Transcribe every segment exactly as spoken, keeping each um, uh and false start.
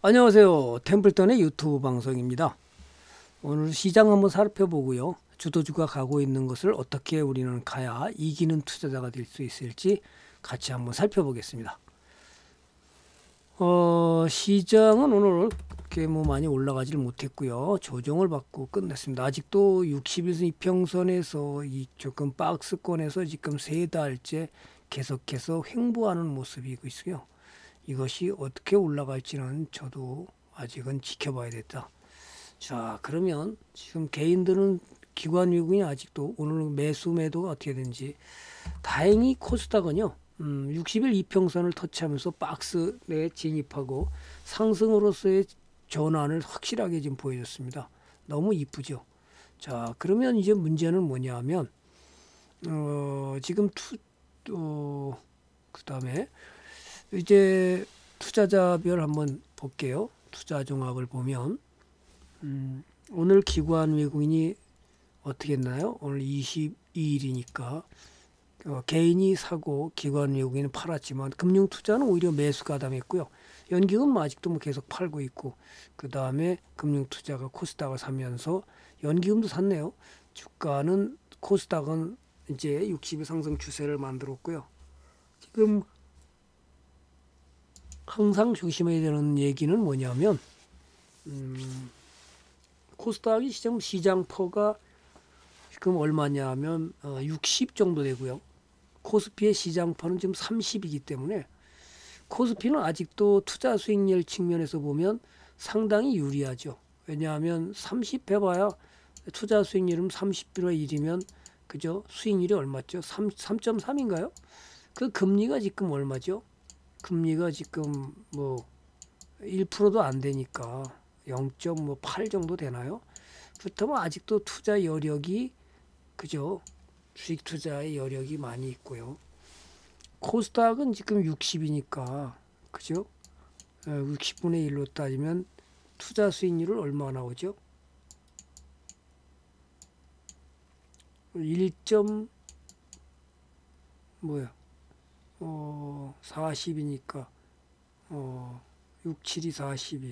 안녕하세요. 템플턴의 유튜브 방송입니다. 오늘 시장 한번 살펴보고요. 주도주가 가고 있는 것을 어떻게 우리는 가야 이기는 투자자가 될 수 있을지 같이 한번 살펴보겠습니다. 어, 시장은 오늘 그렇게 뭐 많이 올라가지를 못했고요. 조정을 받고 끝냈습니다. 아직도 육십 일 이평선에서 이 조금 박스권에서 지금 세 달째 계속해서 횡보하는 모습이 있고요. 이것이 어떻게 올라갈지는 저도 아직은 지켜봐야 됐다. 자, 그러면 지금 개인들은 기관 외국인이 아직도 오늘 매수 매도가 어떻게 되는지. 다행히 코스닥은요 음, 육십 일 이평선을 터치하면서 박스 내에 진입하고 상승으로서의 전환을 확실하게 지금 보여줬습니다. 너무 이쁘죠. 자, 그러면 이제 문제는 뭐냐면 어, 지금 투, 어, 그 다음에 이제 투자자별 한번 볼게요. 투자 종합을 보면 음, 오늘 기관 외국인이 어떻게 했나요? 오늘 이십이 일이니까 어, 개인이 사고 기관 외국인은 팔았지만 금융투자는 오히려 매수 가담했고요. 연기금은 아직도 뭐 계속 팔고 있고, 그 다음에 금융투자가 코스닥을 사면서 연기금도 샀네요. 주가는 코스닥은 이제 육십 일 상승 추세를 만들었고요. 지금 항상 조심해야 되는 얘기는 뭐냐면 음, 코스닥이 지금 시장퍼가 지금 얼마냐면 어, 육십 정도 되고요. 코스피의 시장퍼는 지금 삼십이기 때문에 코스피는 아직도 투자 수익률 측면에서 보면 상당히 유리하죠. 왜냐하면 삼십 해봐야 투자 수익률은 삼십분의 일이면 그죠? 수익률이 얼마죠? 삼 점 삼인가요? 그 금리가 지금 얼마죠? 금리가 지금 뭐 일 퍼센트도 안 되니까 영 점 팔 정도 되나요? 그렇다면 아직도 투자 여력이 그죠? 주식 투자의 여력이 많이 있고요. 코스닥은 지금 육십이니까 그죠? 육십분의 일로 따지면 투자 수익률은 얼마 나오죠? 일 점 뭐야? 어, 사십이니까 어, 육십칠이 사십이,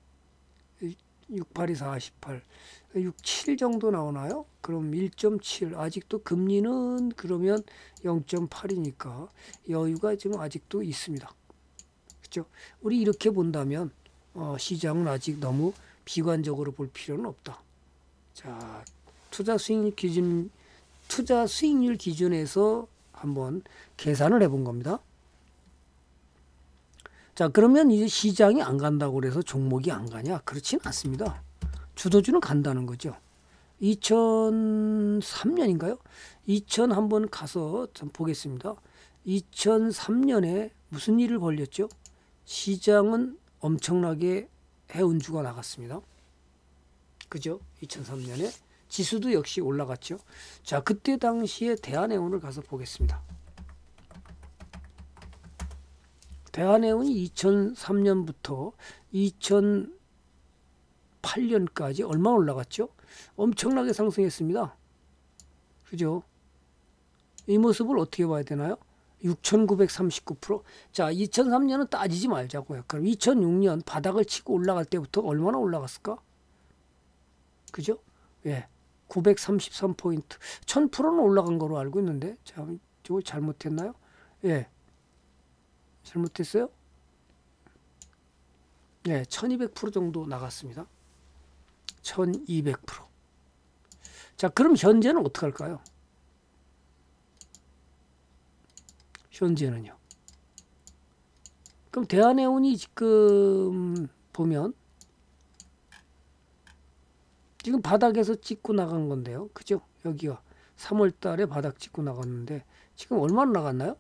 육십팔이 사십팔, 육십칠 정도 나오나요? 그럼 일 점 칠, 아직도 금리는 그러면 영 점 팔이니까 여유가 지금 아직도 있습니다. 그렇죠? 우리 이렇게 본다면 어, 시장은 아직 너무 비관적으로 볼 필요는 없다. 자, 투자 수익률 기준, 투자 수익률 기준에서 한번 계산을 해본 겁니다. 자, 그러면 이제 시장이 안 간다고 그래서 종목이 안 가냐? 그렇지는 않습니다. 주도주는 간다는 거죠. 이천삼 년인가요? 이천 한번 가서 좀 보겠습니다. 이천삼 년에 무슨 일을 벌였죠? 시장은 엄청나게 해운주가 나갔습니다. 그죠? 이천삼 년에 지수도 역시 올라갔죠. 자, 그때 당시에 대한해운을 가서 보겠습니다. 대한해운이 이천삼 년부터 이천팔 년까지 얼마 올라갔죠? 엄청나게 상승했습니다. 그죠? 이 모습을 어떻게 봐야 되나요? 육천구백삼십구 퍼센트. 자, 이천삼 년은 따지지 말자고요. 그럼 이천육 년 바닥을 치고 올라갈 때부터 얼마나 올라갔을까? 그죠? 예. 구백삼십삼 포인트. 천 퍼센트는 올라간 거로 알고 있는데, 자, 저거 잘못했나요? 예. 잘못했어요? 네, 천이백 퍼센트 정도 나갔습니다. 천이백 퍼센트. 자, 그럼 현재는 어떻게 할까요? 현재는요. 그럼 대한해운이 지금 보면 지금 바닥에서 찍고 나간 건데요. 그죠? 여기가 삼월 달에 바닥 찍고 나갔는데 지금 얼마나 나갔나요?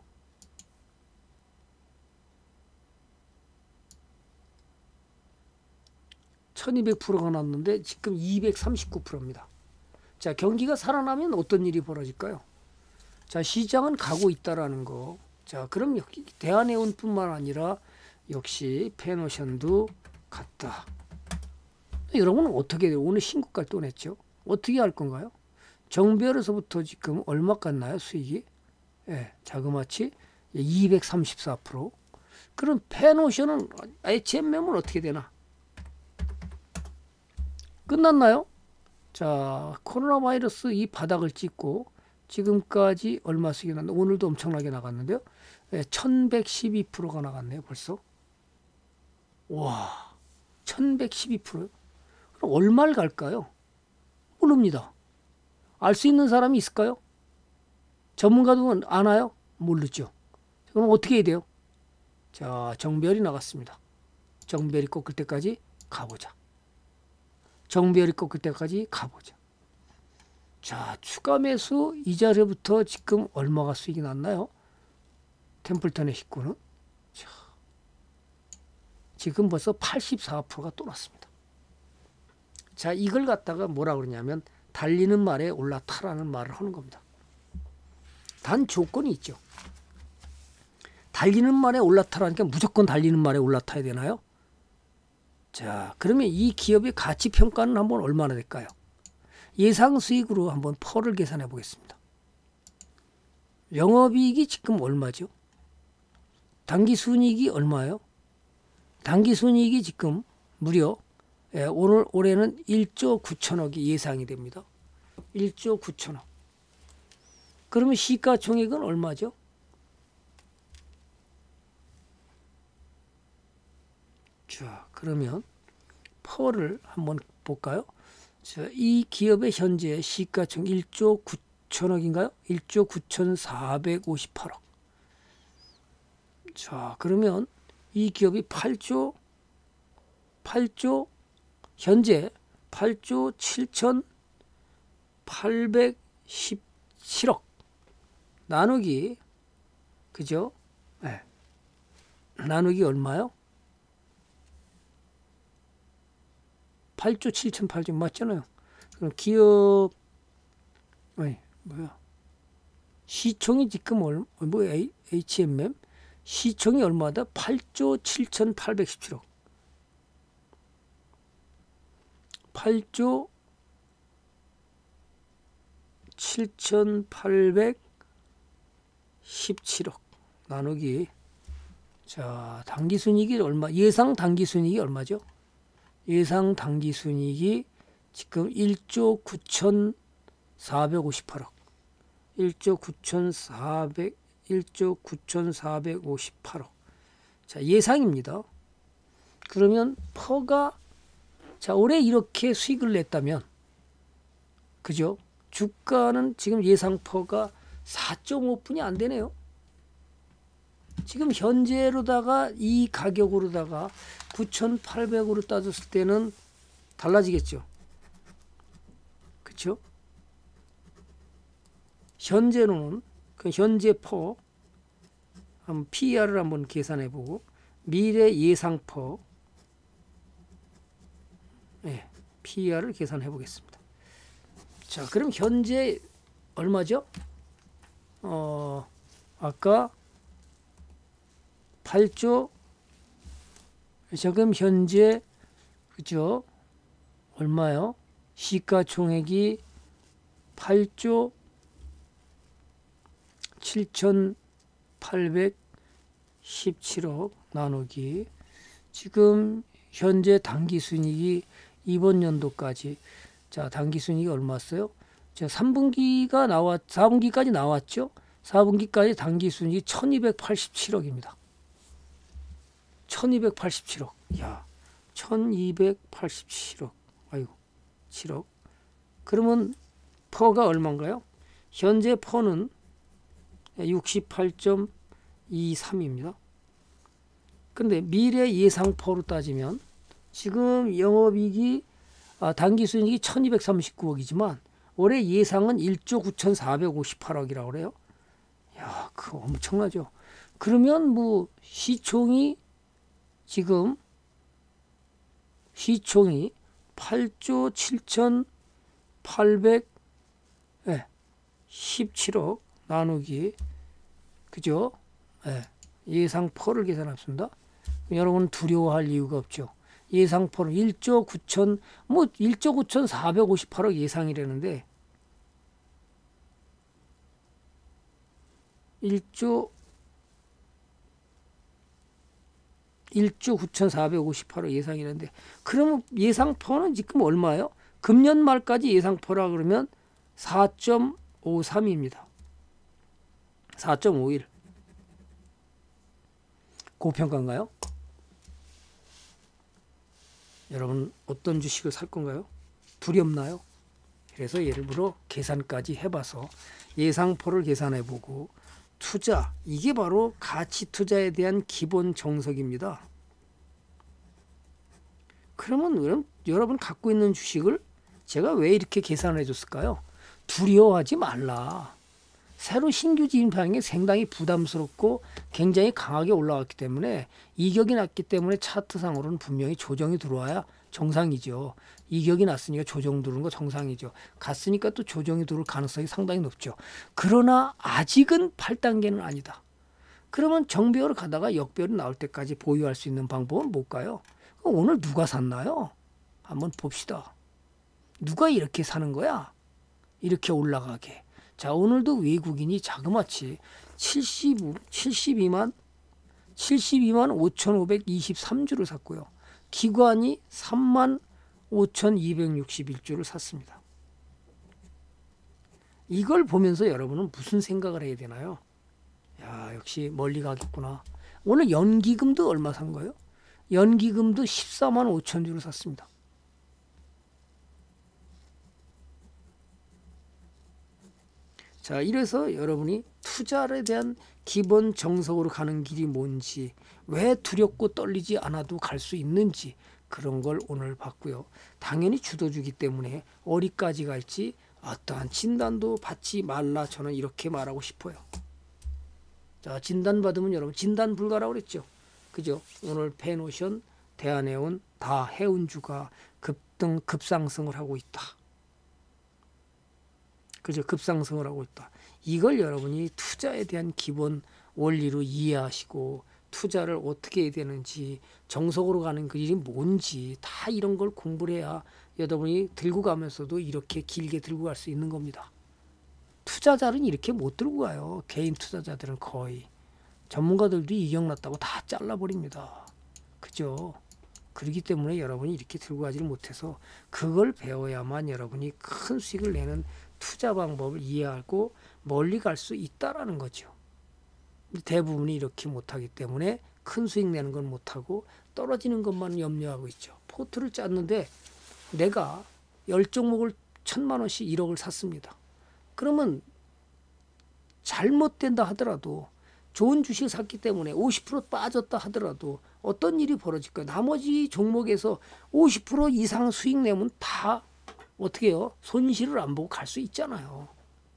천이백 퍼센트가 났는데 지금 이백삼십구 퍼센트입니다. 자, 경기가 살아나면 어떤 일이 벌어질까요? 자, 시장은 가고 있다라는 거. 자, 그럼 여기 대한해운뿐만 아니라 역시 펜오션도 갔다. 여러분은 어떻게 돼요? 오늘 신고가를 또 냈죠. 어떻게 할 건가요? 정별에서부터 지금 얼마 갔나요? 수익이? 예, 자그마치 이백삼십사 퍼센트. 그럼 펜오션은 애체 매물 어떻게 되나? 끝났나요? 자, 코로나 바이러스 이 바닥을 찍고 지금까지 얼마 수익이 났나? 오늘도 엄청나게 나갔는데요. 네, 천백십이 퍼센트가 나갔네요, 벌써. 와, 천백십이 퍼센트요? 그럼 얼마를 갈까요? 모릅니다. 알 수 있는 사람이 있을까요? 전문가도 아나요? 모르죠. 그럼 어떻게 해야 돼요? 자, 정배열이 나갔습니다. 정배열이 꺾을 때까지 가보자. 정배열이 꺾을 때까지 가보자. 자, 추가 매수 이 자리부터 지금 얼마가 수익이 났나요? 템플턴의 식구는. 자, 지금 벌써 팔십사 퍼센트가 또 났습니다. 자, 이걸 갖다가 뭐라 그러냐면 달리는 말에 올라타라는 말을 하는 겁니다. 단 조건이 있죠. 달리는 말에 올라타라니까 무조건 달리는 말에 올라타야 되나요? 자, 그러면 이 기업의 가치 평가는 한번 얼마나 될까요? 예상 수익으로 한번 퍼를 계산해 보겠습니다. 영업이익이 지금 얼마죠? 당기순이익이 얼마예요? 당기순이익이 지금 무려 예, 오늘 올해는 일조 구천억이 예상이 됩니다. 일조 구천억. 그러면 시가총액은 얼마죠? 자, 그러면 퍼를 한번 볼까요? 자, 이 기업의 현재 시가총 일조 구천억인가요? 일조 구천사백오십팔억. 자, 그러면 이 기업이 팔조 팔조 현재 팔조 칠천팔백십칠억 나누기 그죠? 네. 나누기 얼마요? 팔조 칠천팔백 맞잖아요. 그럼 기업 아니 뭐야 시총이 지금 얼마 뭐 에이치엠엠 시총이 얼마다? 팔조 칠천팔백십칠억. 팔조 칠천팔백십칠억 나누기 자 당기순이익이 얼마? 예상 당기순이익이 얼마죠? 예상 당기순이익이 지금 일조 구천사백오십팔억. 일조 구천사백 일조 구천사백오십팔억. 자, 예상입니다. 그러면 퍼가 자, 올해 이렇게 수익을 냈다면 그죠? 주가는 지금 예상 퍼가 사점오 분이 안 되네요. 지금 현재로다가 이 가격으로다가 구천팔백으로 따졌을 때는 달라지겠죠. 그렇죠? 현재로는 그 현재 퍼 한번 피이알을 한번 계산해 보고 미래 예상 퍼 네, 피이알을 계산해 보겠습니다. 자, 그럼 현재 얼마죠? 어, 아까 팔조 지금 현재 그죠? 얼마요? 시가총액이 팔조 칠천팔백십칠억 나누기 지금 현재 당기순이익이 이번 연도까지 자 당기순이익이 얼마였어요? 자 삼 분기가 나왔 사 분기까지 나왔죠? 사 분기까지 당기순이익이 천이백팔십칠억입니다. 천이백팔십칠억. 야, 천이백팔십칠억. 아이고, 칠억. 그러면 퍼가 얼마인가요? 현재 퍼는 육십팔 점 이삼입니다. 근데 미래 예상 퍼로 따지면 지금 영업이익이 아, 당기순이익이 천이백삼십구억이지만 올해 예상은 일조 구천사백오십팔억이라고 그래요. 야, 그거 엄청나죠. 그러면 뭐 시총이 지금 시총이 팔조 칠천팔백십칠억 나누기 그죠? 네. 예상 퍼를 계산합니다. 여러분 두려워할 이유가 없죠. 예상 퍼는 일조 구천 뭐 일조 구천사백오십팔억 예상이라는데 일조 일조 구천사백오십팔억 예상이라는데 그러면 예상 퍼는 지금 얼마예요? 금년 말까지 예상포라 그러면 사 점 오삼입니다. 사 점 오일. 고평가인가요? 여러분 어떤 주식을 살 건가요? 두렵나요? 그래서 예를 들어 계산까지 해봐서 예상포를 계산해보고 투자, 이게 바로 가치 투자에 대한 기본 정석입니다. 그러면, 그럼 여러분 갖고 있는 주식을 제가 왜 이렇게 계산해 줬을까요? 두려워하지 말라. 새로 신규 진입하는 게 상당히 부담스럽고 굉장히 강하게 올라왔기 때문에 이격이 났기 때문에 차트상으로는 분명히 조정이 들어와야 정상이죠. 이격이 났으니까 조정 들어오는 거 정상이죠. 갔으니까 또 조정이 들어올 가능성이 상당히 높죠. 그러나 아직은 팔 단계는 아니다. 그러면 정배열을 가다가 역배열이 나올 때까지 보유할 수 있는 방법은 뭘까요? 오늘 누가 샀나요? 한번 봅시다. 누가 이렇게 사는 거야? 이렇게 올라가게. 자, 오늘도 외국인이 자그마치 칠십이, 칠십이만 칠십이만 오천오백이십삼 주를 샀고요. 기관이 삼만 오천이백육십일 주를 샀습니다. 이걸 보면서 여러분은 무슨 생각을 해야 되나요? 야, 역시 멀리 가겠구나. 오늘 연기금도 얼마 산 거예요? 연기금도 십사만 오천 주를 샀습니다. 자, 이래서 여러분이 투자에 대한 기본 정석으로 가는 길이 뭔지, 왜 두렵고 떨리지 않아도 갈 수 있는지, 그런 걸 오늘 봤고요. 당연히 주도주기 때문에 어디까지 갈지 어떠한 진단도 받지 말라, 저는 이렇게 말하고 싶어요. 자, 진단 받으면 여러분 진단 불가라고 그랬죠. 그죠? 오늘 펜오션, 대한해운 다 해운주가 급등 급상승을 하고 있다. 그죠? 급상승을 하고 있다. 이걸 여러분이 투자에 대한 기본 원리로 이해하시고 투자를 어떻게 해야 되는지, 정석으로 가는 그 일이 뭔지 다 이런 걸 공부를 해야 여러분이 들고 가면서도 이렇게 길게 들고 갈 수 있는 겁니다. 투자자는 이렇게 못 들고 가요. 개인 투자자들은 거의. 전문가들도 이격났다고 다 잘라버립니다. 그죠? 그렇기 때문에 여러분이 이렇게 들고 가지를 못해서 그걸 배워야만 여러분이 큰 수익을 내는 투자 방법을 이해하고 멀리 갈 수 있다라는 거죠. 대부분이 이렇게 못하기 때문에 큰 수익 내는 건 못하고 떨어지는 것만 염려하고 있죠. 포트를 짰는데 내가 열 종목을 천만 원씩 일억을 샀습니다. 그러면 잘못된다 하더라도, 좋은 주식을 샀기 때문에 오십 퍼센트 빠졌다 하더라도 어떤 일이 벌어질까요? 나머지 종목에서 오십 퍼센트 이상 수익 내면 다 어떻게 해요? 손실을 안 보고 갈 수 있잖아요.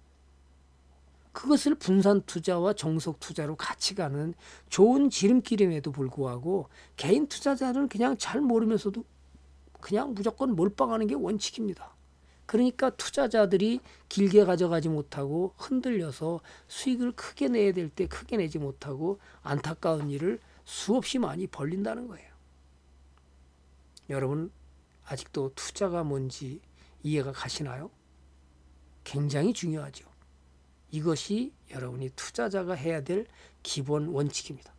그것을 분산 투자와 정석 투자로 같이 가는 좋은 지름길임에도 불구하고 개인 투자자는 그냥 잘 모르면서도 그냥 무조건 몰빵하는 게 원칙입니다. 그러니까 투자자들이 길게 가져가지 못하고 흔들려서 수익을 크게 내야 될 때 크게 내지 못하고 안타까운 일을 수없이 많이 벌린다는 거예요. 여러분 아직도 투자가 뭔지 이해가 가시나요? 굉장히 중요하죠. 이것이 여러분이 투자자가 해야 될 기본 원칙입니다.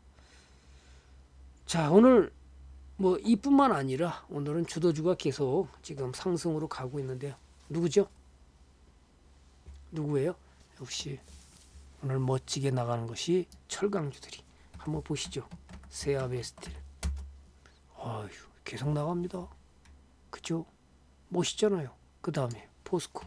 자, 오늘 뭐 이뿐만 아니라 오늘은 주도주가 계속 지금 상승으로 가고 있는데요. 누구죠? 누구예요? 역시 오늘 멋지게 나가는 것이 철강주들이. 한번 보시죠. 세아베스틸. 아유, 계속 나갑니다. 그죠? 멋있잖아요. 그 다음에 포스코.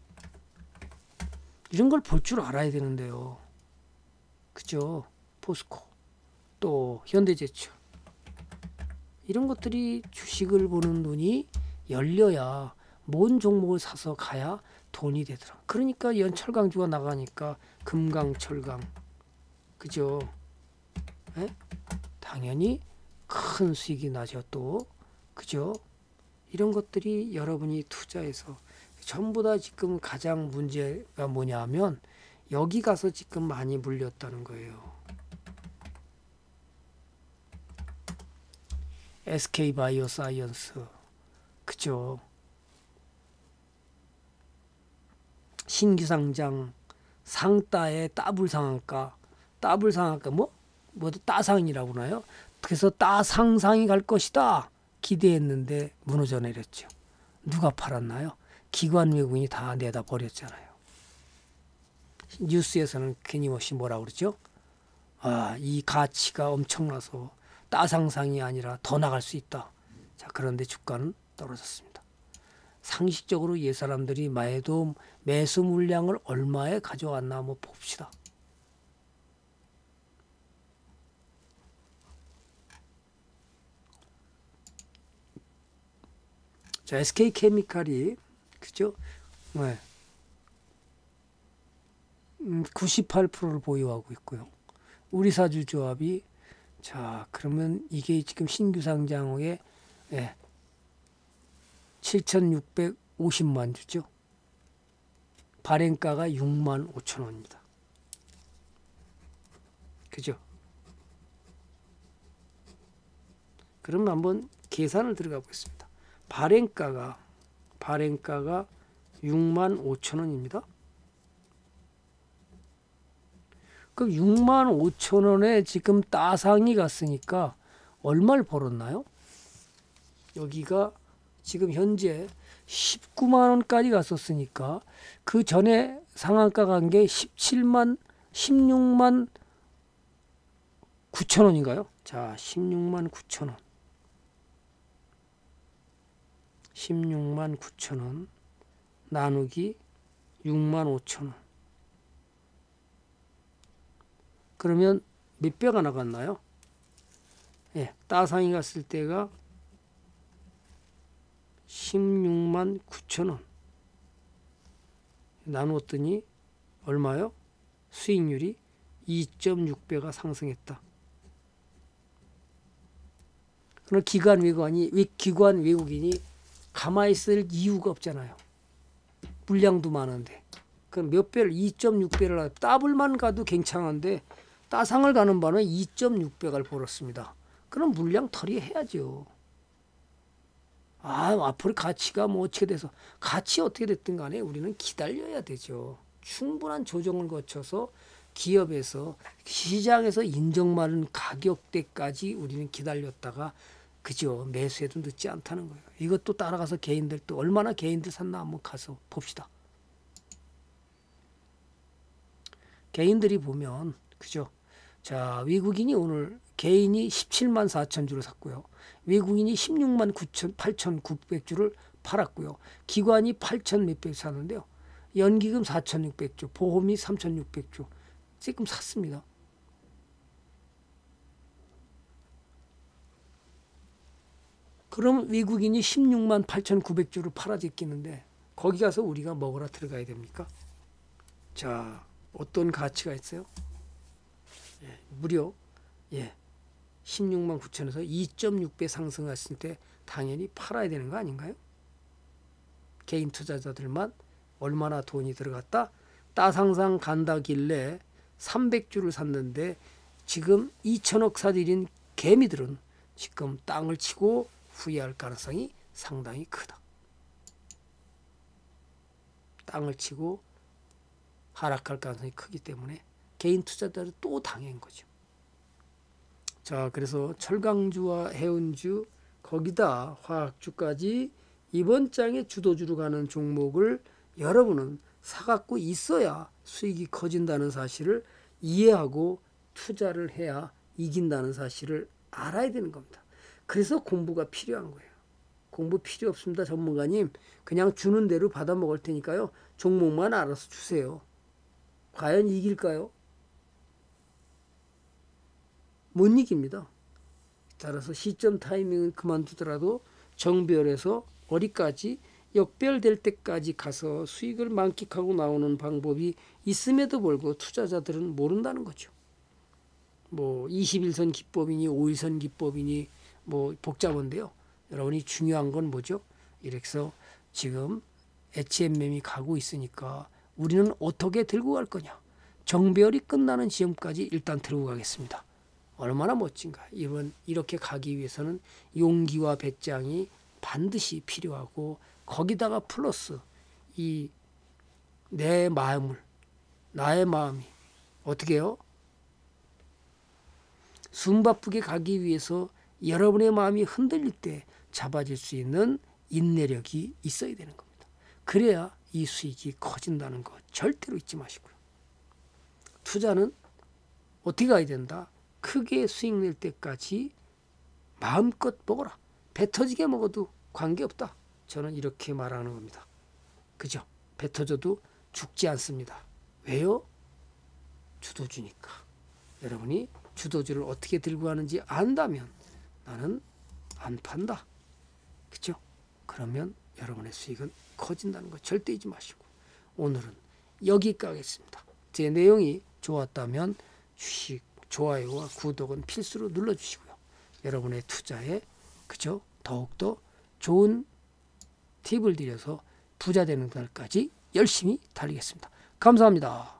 이런 걸 볼 줄 알아야 되는데요. 그죠? 포스코. 또 현대제철. 이런 것들이 주식을 보는 눈이 열려야 뭔 종목을 사서 가야 돈이 되더라. 그러니까 연철강주가 나가니까 금강, 철강. 그죠? 에? 당연히 큰 수익이 나죠. 또 그죠? 이런 것들이 여러분이 투자해서 전부 다 지금 가장 문제가 뭐냐면 여기 가서 지금 많이 물렸다는 거예요. 에스케이바이오사이언스. 그죠? 신규상장, 상따의 따블 상한가, 따블 상한가 뭐? 뭐도 따상이라고 하나요? 그래서 따상상이 갈 것이다 기대했는데 무너져 내렸죠. 누가 팔았나요? 기관 외국인이 다 내다 버렸잖아요. 뉴스에서는 끊임없이 뭐라 그러죠? 아, 이 가치가 엄청나서 따상상이 아니라 더 나갈 수 있다. 자, 그런데 주가는 떨어졌습니다. 상식적으로 이 사람들이 매도 매수 물량을 얼마에 가져왔나 한번 봅시다. 자, 에스케이케미칼이 그죠? 네. 음, 구십팔 퍼센트를 보유하고 있고요. 우리사주조합이 자, 그러면 이게 지금 신규 상장 후에 예, 칠천육백오십만 주죠. 발행가가 육만 오천 원입니다. 그죠? 그럼 한번 계산을 들어가 보겠습니다. 발행가가 발행가가 육만 오천 원입니다. 그럼 육만 오천 원에 지금 따상이 갔으니까 얼마를 벌었나요? 여기가 지금 현재 십구만 원까지 갔었으니까 그 전에 상한가 간 게 십칠만, 십육만 구천 원인가요? 자, 십육만 구천 원. 십육만 구천 원 나누기 육만 오천 원. 그러면 몇 배가 나갔나요? 예, 따상이 갔을 때가 십육만 구천 원 나누었더니 얼마요? 수익률이 이 점 육 배가 상승했다. 그럼 기관 외국인이 기관 외국인이 가만히 있을 이유가 없잖아요. 물량도 많은데. 그럼 몇 배를 이 점 육 배를 더블만 가도 괜찮은데 따상을 가는 바는 이 점 육 배가 벌었습니다. 그럼 물량 처리해야죠. 아, 앞으로 가치가 뭐 어떻게 돼서 가치 어떻게 됐든 간에 우리는 기다려야 되죠. 충분한 조정을 거쳐서 기업에서 시장에서 인정받은 가격대까지 우리는 기다렸다가 그죠. 매수해도 늦지 않다는 거예요. 이것도 따라가서 개인들 또 얼마나 개인들 샀나 한번 가서 봅시다. 개인들이 보면 그죠. 자, 외국인이 오늘 개인이 십칠만 사천 주를 샀고요. 외국인이 십육만 팔천구백 주를 팔았고요. 기관이 팔천 몇백 샀는데요. 연기금 사천육백 주, 보험이 삼천육백 주 지금 샀습니다. 그럼 외국인이 십육만 팔천구백 주를 팔아 제끼는데 거기 가서 우리가 먹으러 들어가야 됩니까? 자, 어떤 가치가 있어요? 예, 무려 예, 십육만 구천에서 이 점 육 배 상승했을 때 당연히 팔아야 되는 거 아닌가요? 개인 투자자들만 얼마나 돈이 들어갔다? 따상상 간다길래 삼백 주를 샀는데 지금 이천억 사들인 개미들은 지금 땅을 치고 후회할 가능성이 상당히 크다. 땅을 치고 하락할 가능성이 크기 때문에 개인 투자자들은 또 당한 거죠. 자, 그래서 철강주와 해운주 거기다 화학주까지 이번 장에 주도주로 가는 종목을 여러분은 사갖고 있어야 수익이 커진다는 사실을 이해하고 투자를 해야 이긴다는 사실을 알아야 되는 겁니다. 그래서 공부가 필요한 거예요. 공부 필요 없습니다, 전문가님. 그냥 주는 대로 받아 먹을 테니까요. 종목만 알아서 주세요. 과연 이길까요? 못 이깁니다. 따라서 시점 타이밍은 그만두더라도 정별해서 어디까지 역별될 때까지 가서 수익을 만끽하고 나오는 방법이 있음에도 불구하고 투자자들은 모른다는 거죠. 뭐 이십일 선 기법이니 오일 선 기법이니 뭐 복잡한데요. 여러분이 중요한 건 뭐죠? 이래서 지금 에이치엠엠이 가고 있으니까 우리는 어떻게 들고 갈 거냐? 정별이 끝나는 지점까지 일단 들고 가겠습니다. 얼마나 멋진가. 이번 이렇게 가기 위해서는 용기와 배짱이 반드시 필요하고 거기다가 플러스 이 내 마음을 나의 마음이 어떻게 해요? 숨바쁘게 가기 위해서 여러분의 마음이 흔들릴 때 잡아질 수 있는 인내력이 있어야 되는 겁니다. 그래야 이 수익이 커진다는 거 절대로 잊지 마시고요. 투자는 어떻게 가야 된다? 크게 수익 낼 때까지 마음껏 먹어라. 배 터지게 먹어도 관계없다. 저는 이렇게 말하는 겁니다. 그죠? 배 터져도 죽지 않습니다. 왜요? 주도주니까. 여러분이 주도주를 어떻게 들고 가는지 안다면 나는 안 판다. 그죠? 그러면 여러분의 수익은 커진다는 거 절대 잊지 마시고 오늘은 여기까지 하겠습니다. 제 내용이 좋았다면 주식 좋아요와 구독은 필수로 눌러주시고요. 여러분의 투자에 그죠? 더욱더 좋은 팁을 드려서 부자 되는 날까지 열심히 달리겠습니다. 감사합니다.